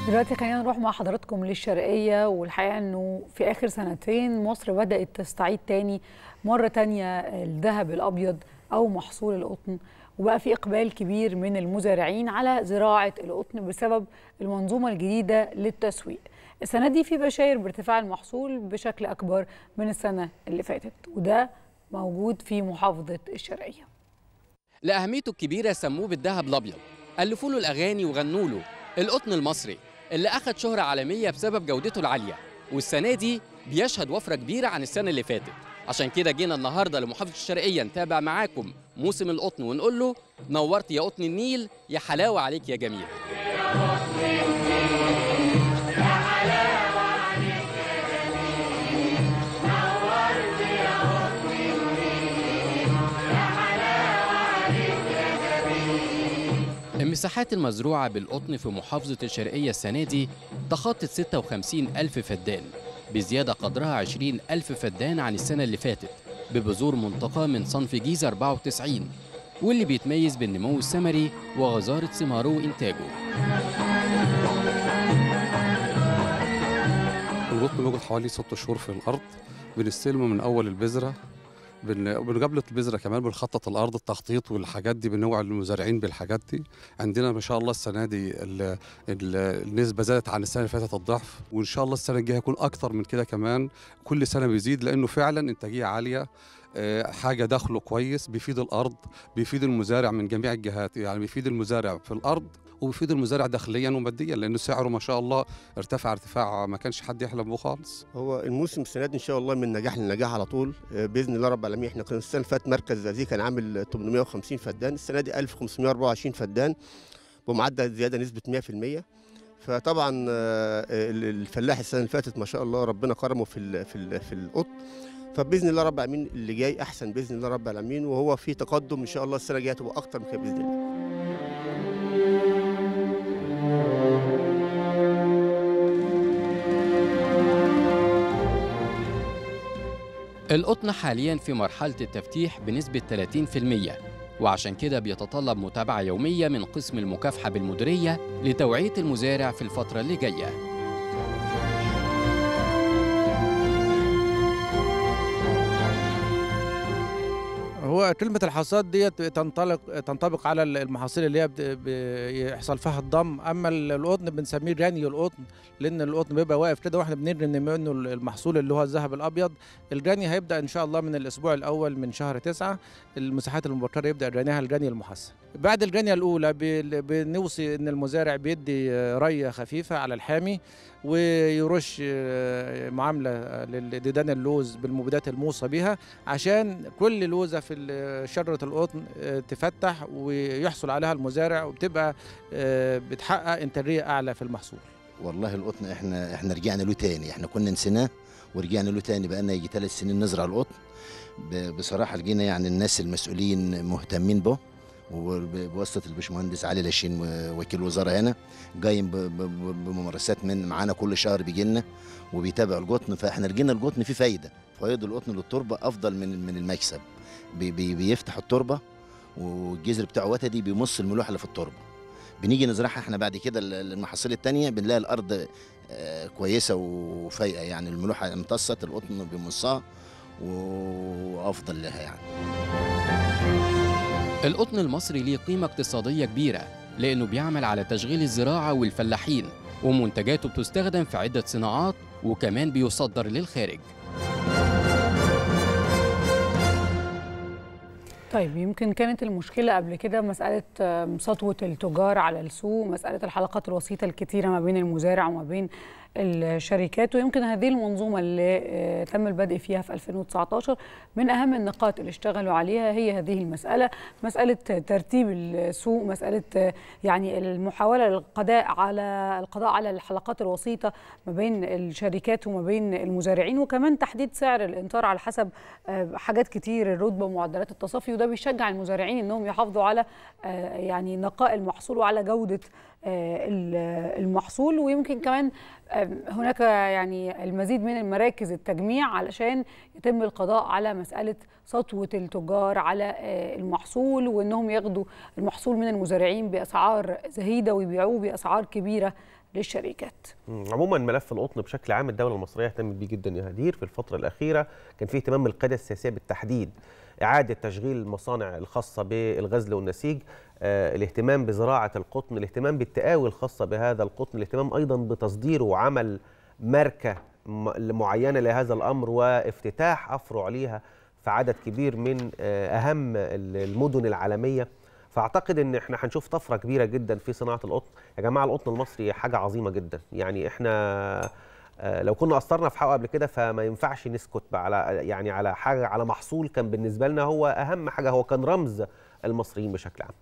دلوقتي خلينا نروح مع حضراتكم للشرقية، والحقيقة انه في اخر سنتين مصر بدأت تستعيد تاني مرة تانية الذهب الابيض او محصول القطن، وبقى في اقبال كبير من المزارعين على زراعة القطن بسبب المنظومة الجديدة للتسويق. السنة دي في بشاير بارتفاع المحصول بشكل اكبر من السنة اللي فاتت، وده موجود في محافظة الشرقية. لأهميته الكبيرة سموه بالذهب الأبيض، ألفوا له الأغاني وغنوا له القطن المصري اللي أخد شهرة عالمية بسبب جودته العالية، والسنة دي بيشهد وفرة كبيرة عن السنة اللي فاتت. عشان كده جينا النهاردة لمحافظة الشرقية نتابع معاكم موسم القطن ونقول له نورت يا قطن النيل، يا حلاوة عليك يا جميل. المساحات المزروعة بالقطن في محافظة الشرقية السنة دي تخطت 56,000 فدان، بزيادة قدرها 20,000 فدان عن السنة اللي فاتت، ببذور منتقى من صنف جيزة 94، واللي بيتميز بالنمو الثمري وغزارة ثماره وإنتاجه. القطن بيقعد حوالي 6 شهور في الأرض، بنستلمه من أول البذرة، قبل البذره كمان بنخطط الارض، التخطيط والحاجات دي، بنوعي المزارعين بالحاجات دي. عندنا ما شاء الله السنه دي النسبه زادت عن السنه اللي فاتت الضعف، وان شاء الله السنه الجايه هيكون اكتر من كده كمان، كل سنه بيزيد لانه فعلا انتاجيه عاليه، حاجه دخله كويس، بيفيد الارض، بيفيد المزارع من جميع الجهات، يعني بيفيد المزارع في الارض وبيفيد المزارع داخليا وماديا، لانه سعره ما شاء الله ارتفاع ما كانش حد يحلم به خالص. هو الموسم السنه دي ان شاء الله من نجاح لنجاح على طول باذن الله رب العالمين. احنا كنا السنه اللي فاتت مركز زقازيق كان عامل 850 فدان، السنه دي 1524 فدان بمعدل زياده نسبه 100%. فطبعا الفلاح السنه اللي فاتت ما شاء الله ربنا كرمه في القطن، فباذن الله رب العالمين اللي جاي احسن باذن الله رب العالمين، وهو في تقدم ان شاء الله السنه الجايه تبقى اكتر من كده باذن الله. القطن حالياً في مرحلة التفتيح بنسبة 30%، وعشان كده بيتطلب متابعة يومية من قسم المكافحة بالمديرية لتوعية المزارع في الفترة اللي جاية. هو كلمة الحصاد ديت تنطبق على المحاصيل اللي هي بيحصل فيها الضم، أما القطن بنسميه راني القطن، لأن القطن بيبقى واقف كده واحنا بنرمي منه المحصول اللي هو الذهب الأبيض. الراني هيبدأ إن شاء الله من الأسبوع الأول من شهر 9، المساحات المبكرة يبدأ رانيها الراني المحسن. بعد الرانية الأولى بنوصي إن المزارع بيدي رية خفيفة على الحامي، ويرش معاملة لديدان اللوز بالمبيدات الموصى بها، عشان كل لوزة في شجرة القطن تفتح ويحصل عليها المزارع، وبتبقى بتحقق إنتاجية أعلى في المحصول. والله القطن احنا رجعنا له تاني، احنا كنا نسيناه ورجعنا له تاني، بقالنا يجي 3 سنين نزرع القطن. بصراحة لقينا يعني الناس المسؤولين مهتمين به، وبواسطه الباشمهندس علي لاشين وكيل الوزاره هنا قايم بممارسات من معانا كل شهر بيجي لنا وبيتابع القطن. فاحنا لقينا القطن فيه فايده، فوائد القطن للتربه افضل من المكسب. بيفتح التربه، والجذر بتاعه وتدي بيمص الملوحه اللي في التربه. بنيجي نزرعها احنا بعد كده المحاصيل الثانيه بنلاقي الارض كويسه وفايقه، يعني الملوحه امتصت، القطن بيمصها وافضل لها يعني. القطن المصري ليه قيمة اقتصادية كبيرة، لأنه بيعمل على تشغيل الزراعة والفلاحين، ومنتجاته بتستخدم في عدة صناعات، وكمان بيصدر للخارج. طيب، يمكن كانت المشكلة قبل كده مسألة سطوة التجار على السوق، مسألة الحلقات الوسيطة الكتيرة ما بين المزارع وما بين الشركات، ويمكن هذه المنظومة اللي تم البدء فيها في 2019 من أهم النقاط اللي اشتغلوا عليها هي هذه المسألة، مسألة ترتيب السوق، مسألة يعني المحاولة للقضاء على الحلقات الوسيطة ما بين الشركات وما بين المزارعين، وكمان تحديد سعر الإنتار على حسب حاجات كتير، الرتبة ومعدلات التصافي، وده بيشجع المزارعين انهم يحافظوا على يعني نقاء المحصول وعلى جودة المحصول. ويمكن كمان هناك يعني المزيد من المراكز التجميع علشان يتم القضاء على مسألة سطوة التجار على المحصول، وأنهم ياخدوا المحصول من المزارعين بأسعار زهيدة ويبيعوه بأسعار كبيرة للشركات. عموما ملف القطن بشكل عام الدولة المصرية اهتمت بيه جدا يا هدير. في الفترة الأخيرة كان في اهتمام من القيادة السياسية بالتحديد، إعادة تشغيل المصانع الخاصة بالغزل والنسيج، الاهتمام بزراعة القطن، الاهتمام بالتقاوي الخاصة بهذا القطن، الاهتمام أيضا بتصديره وعمل ماركة معينة لهذا الأمر وافتتاح أفرع ليها في عدد كبير من أهم المدن العالمية. فأعتقد إن احنا هنشوف طفرة كبيرة جدا في صناعة القطن. يا جماعة القطن المصري حاجة عظيمة جدا، يعني احنا لو كنا قصرنا في حقه قبل كده فما ينفعش نسكت على حاجة، على محصول كان بالنسبة لنا هو أهم حاجة، هو كان رمز المصريين بشكل عام.